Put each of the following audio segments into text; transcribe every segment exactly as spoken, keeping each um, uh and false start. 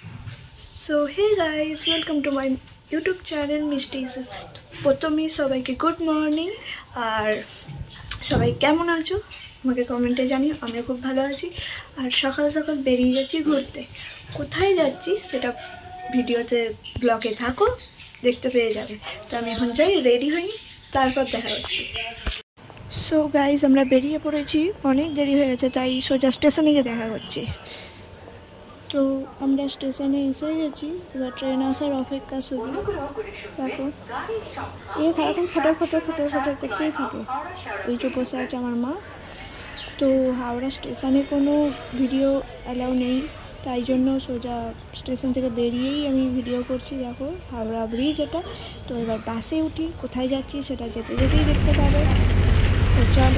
So hey guys, welcome to my YouTube channel Mishti. প্রথমেই সবাইকে good morning. আর সবাই কেমন আছো আমাকে কমেন্টে জানিও। আমি খুব ভালো আছি। আর সকাল সকাল বেরিয়ে যাচ্ছি ঘুরতে। কোথায় যাচ্ছি সেটা ভিডিওতে ব্লগে থাকো, দেখতে পেয়ে যাবে। তো আমি এখন যাই, রেডি হই, তারপর দেখা হচ্ছে। সো গাইজ আমরা বেরিয়ে পড়েছি, অনেক দেরি হয়ে গেছে, তাই সোজা স্টেশনে গিয়ে দেখা করছি। তো আমরা স্টেশনে এসে গেছি, এবার ট্রেন আসার অপেক্ষা শুধু। তারপর এ সারাক্ষণ ফটোর ফটো ফটোর ফটোর করতেই থাকে। ওই যে বসে আছে আমার মা। তো হাওড়া স্টেশনে কোনো ভিডিও অ্যালাউ নেই, তাই জন্য সোজা স্টেশন থেকে বেরিয়েই আমি ভিডিও করছি। দেখো হাওড়া ব্রিজ এটা। তো এবার বাসে উঠি, কোথায় যাচ্ছি সেটা যেতে যেতেই দেখতে পাবে। তো চলো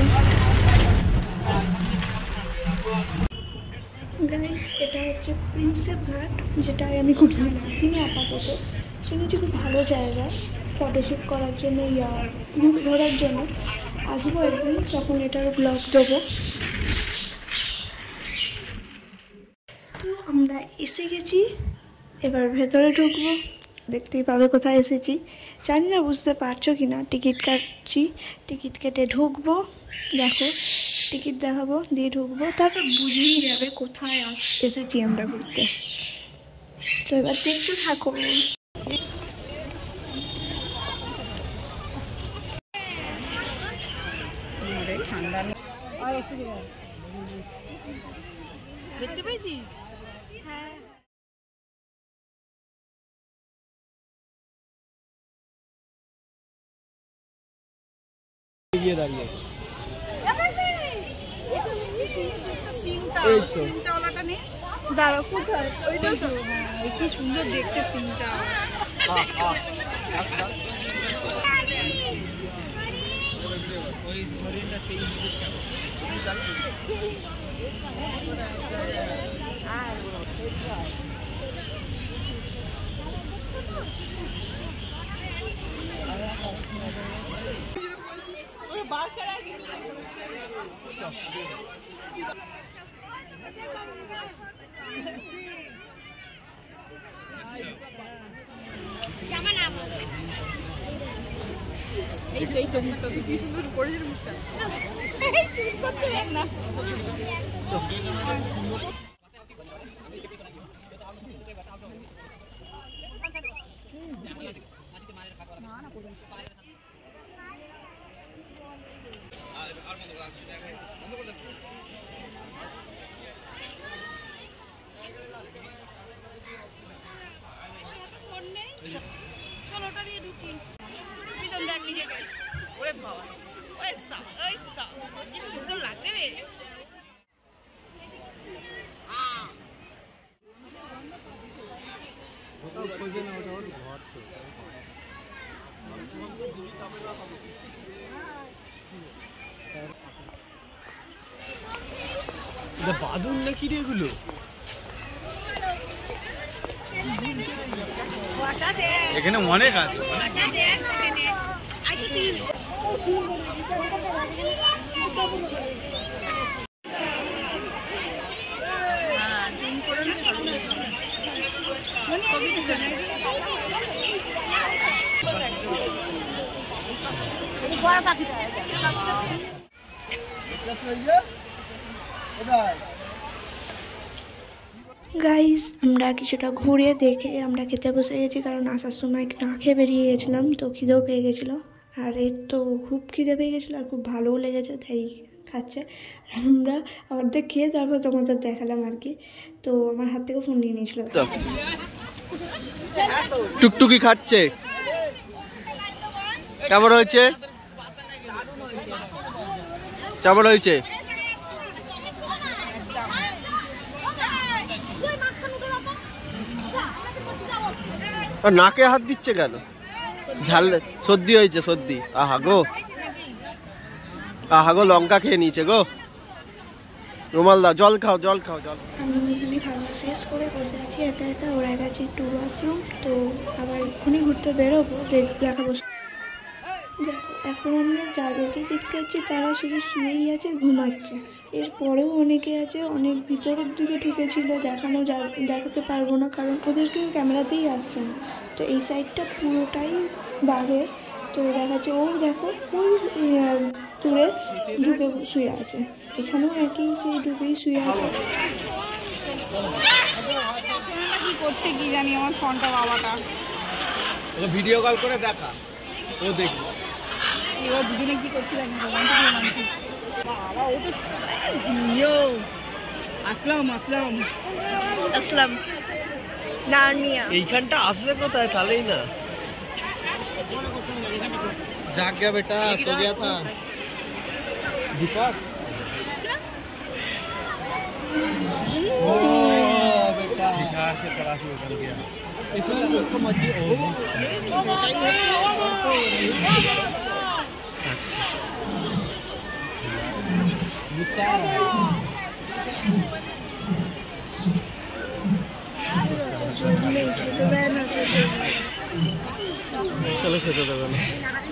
গাইস, এটা হচ্ছে প্রিন্সেপ ঘাট, যেটায় আমি কোথাও আসিনি আপাতত। শুনেছি খুব ভালো জায়গা ফটোশ্যুট করার জন্য, ইয়া ঘোরার জন্য। আসবো একদিন, তখন এটার ব্লগ দেবো। তো আমরা এসে গেছি, এবার ভেতরে ঢুকবো, দেখতেই পাবে কোথায় এসেছি। জানি না বুঝতে পারছো কি না। টিকিট কাটছি, টিকিট কেটে ঢুকবো। দেখো টিকিট দেখাবো, দিয়ে ঢুকবো, তারপর বুঝেই যাবে কোথায় আস এসেছি আমরা ঘুরতে। তো এবার দেখতে থাকো। দেখতে পেয়েছিস? হ্যাঁ দাঁড়িয়ে দাঁড়াও, কোথায়? ওইটা তো কি সুন্দর দেখতে সিনটা। ওই হরিণটা সেই বাচ্চারা এই তো এই তো মুখটা কি সুন্দর করেছে, মুখটা চুপ করতে দেখ না। চলোটা দিয়ে ঢুকি, পিছন দেখ নিজেকে। ওরে বাবা, ওই সা ওই সা কি সুন্দর লাগছে রে। কোথাও খোঁজে না, ওটা ওর ঘর। তো বাদুন নাকি রে এগুলো? এখানে অনেক আছে। গাইজ আমরা কিছুটা ঘুরে দেখে আমরা খেতে বসে গেছি, কারণ আসার সময় না খেয়ে বেরিয়ে গেছিলাম, তো খিদেও পেয়ে গেছিলো। আর এর তো খুব খিদে পেয়ে গেছিলো আর খুব ভালোও লেগেছে, তাই খাচ্ছে। আমরা অর্ধেক খেয়ে তারপর তোমাদের দেখালাম আর কি। তো আমার হাত থেকে ফোন নিয়ে নিয়েছিল। টুকটুকি খাচ্ছে, কেমন হয়েছে? কেমন হয়েছে? নাকে হাত দিচ্ছে কেন? ঝাল সর্দি হয়েছে, সর্দি। আহা গো, আহা গো, লঙ্কা খেয়ে নিয়েছে গো। রুমাল দাও, জল খাও, জল খাও, জল। আমি এখানে খাওয়া শেষ করে বসে আছি একা একা। ওরা গেছে একটু ওয়াশরুম, তো আবার এক্ষুনি ঘুরতে বেরোবো, দেখাবো। দেখো এখন আমরা যাদেরকে দেখতে যাচ্ছি তারা শুধু শুয়েই আছে, ঘুমাচ্ছে। এরপরেও অনেকে আছে অনেক ভিতরের দিকে ঢুকেছিল, দেখানো যা দেখাতে পারবো না কারণ ওদেরকেও ক্যামেরাতেই আসছে না। তো এই সাইডটা পুরোটাই বাঘের। তো দেখাচ্ছে ও দেখো ওই দূরে ঢুকে শুয়ে আছে, এখানেও একই সেই ঢুকেই শুয়ে আছে। কি করছে কি জানি আমার ছনটা বাবাটা, ওকে ভিডিও কল করে দেখা, ও দেখি এবার দুজনে কি করছে জানি বাবা। ও তো জিও আসলাম আসলাম আসলাম নানিয়া এইখানটা আসবে কোথায় তাহলেই না। जाग गया बेटा, सो गया था दीपक। ओ बेटा शिकार से तलाश में उतर गया, इसलिए उसको मछली अच्छा गुस्सा चलो खेते देवे ना।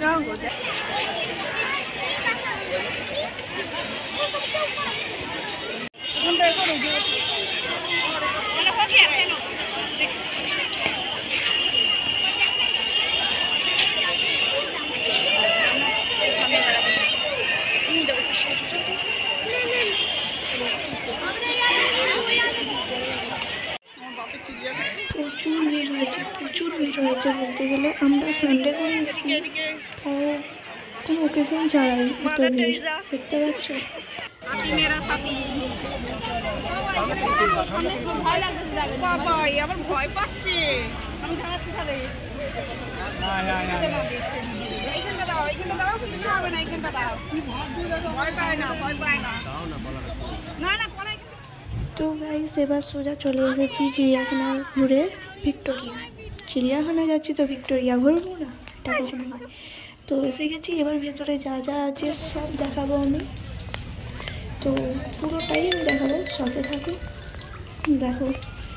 প্রচুর ভিড় হয়েছে, প্রচুর ভিড় হয়েছে বলতে গেলে। আমরা সানডে করে এসেছি, তাও কোনো ওকেশন ছাড়াই এত ভিড় দেখতে পাচ্ছ। বাবা আবার ভয় পাচ্ছে, আমি দাঁড়াচ্ছি তাহলে এইখানটা দাও, এইখানটা দাও, কিছু হবে না, এইখানটা দাও, ভয় পায় না, ভয় পায় না, না না পড়াই। তো গাইস এবার সোজা চলে এসেছি চিড়িয়াখানায় ঘুরে ভিক্টোরিয়া। চিড়িয়াখানায় যাচ্ছি তো ভিক্টোরিয়া ঘুরবো না, এটা কখনো হয়। তো এসে গেছি, এবার ভেতরে যা যা আছে সব দেখাবো আমি। তো পুরোটাই আমি দেখাবো, সাথে থাকো দেখো।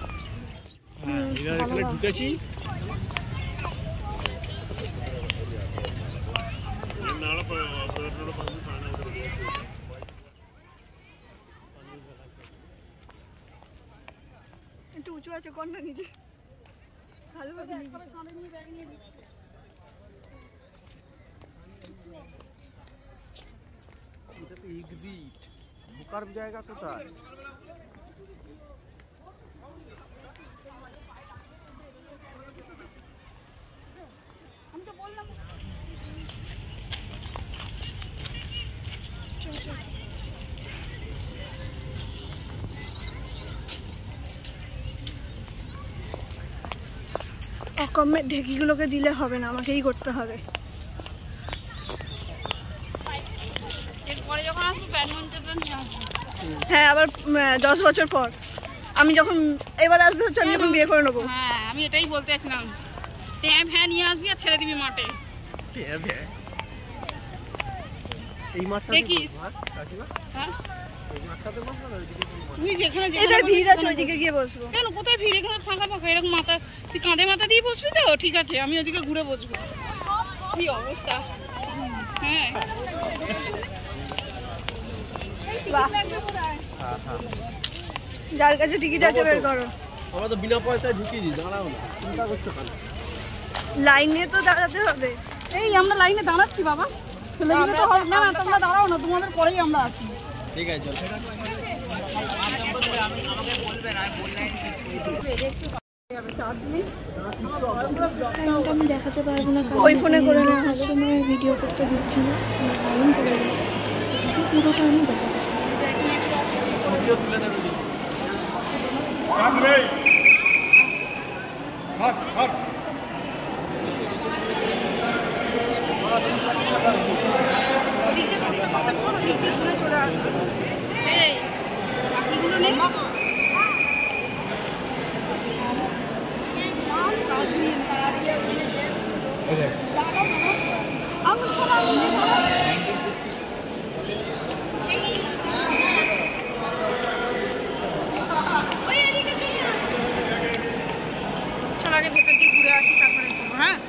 এখানে ঢুকেছি, একটু উঁচু আছে কর না নিচে, ভালোভাবে এটা তো এক্সিট, ঢোকার জায়গা কোথায়? আমি তো বললাম অকমের ঢেকিগুলোকে দিলে হবে না, আমাকেই করতে হবে। এরপরে যখন আসবো ব্যাডমিন্টনটা নিয়ে আসবো। হ্যাঁ আবার দশ বছর পর আমি যখন এবার আসবে হচ্ছে আমি যখন বিয়ে করে নেবো। হ্যাঁ আমি এটাই বলতে চাচ্ছিলাম, ট্যাব হ্যাঁ নিয়ে আসবি আর ছেড়ে দিবি মাঠে। এই মাঠটা দেখিস হ্যাঁ তুই যেখানে এটা ভিড় আছে ওইদিকে গিয়ে বসবো। কেন কোথায় ভিড়, এখানে ফাঁকা ফাঁকা, এরকম মাথা তুই কাঁধে মাথা দিয়ে বসবি তো ঠিক আছে, আমি ওদিকে ঘুরে বসবো। কি অবস্থা, হ্যাঁ যার কাছে টিকিট আছে বের করো। আমরা তো বিনা পয়সায় ঢুকিয়ে দিই, দাঁড়াও না, চিন্তা করছো কেন? লাইনে তো দাঁড়াতে হবে। এই আমরা লাইনে দাঁড়াচ্ছি বাবা, ফেলে দিলে তো হবে না, তোমরা দাঁড়াও না, তোমাদের পরেই আমরা আছি। ঠিক আছে চল। টাইমটা আমি দেখাতে পারবো না, ওই ফোনে করে না হবে, সময় ভিডিও করতে দিচ্ছে না, দারুণ করে দেবো। পুরোটা আমি দেখাচ্ছি। ভিডিও তুলে নেবে চলে আসছে এই বাকিগুলো নেই। চল আগে ভেতর দিয়ে ঘুরে আসি, তারপরে করবো। হ্যাঁ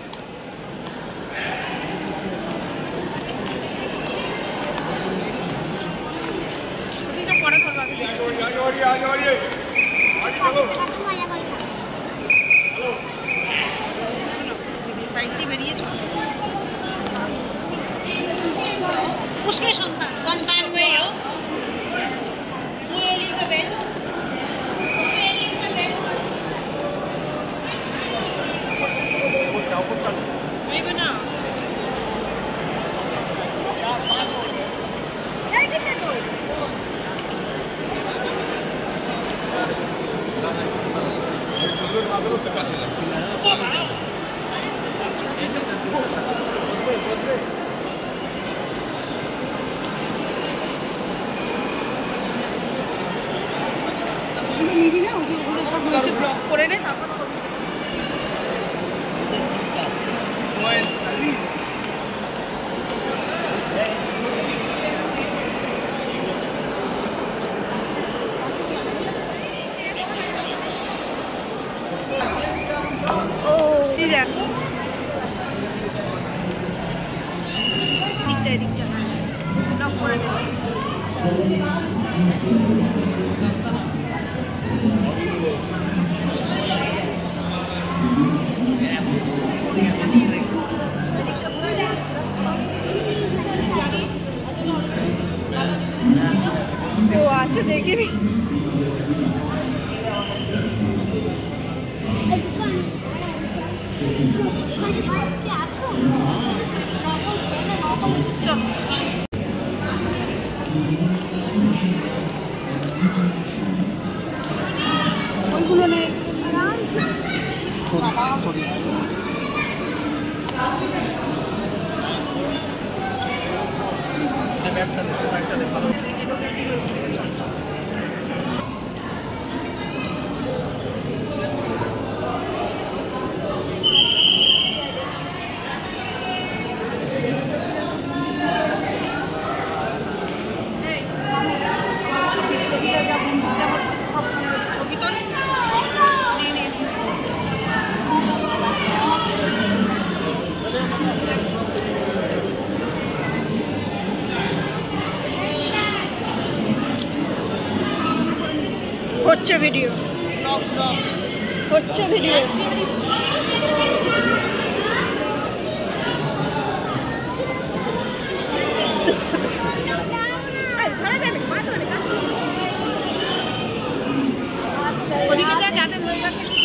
বেরিয়ে চল उसके संतान संतान में हो नहीं बना নিবি না ওই যে ওগুলো সব হয়েছে ব্লক করে নে তারপর ও এই দেখ দিকটা দিকটা ব্লক করে নে ও আচ্ছা দেখিনি চল ওইগুলো নেই হচ্ছে ভিডিও হচ্ছে ভিডিও ওদিকে যা যাদের হয়ে গেছে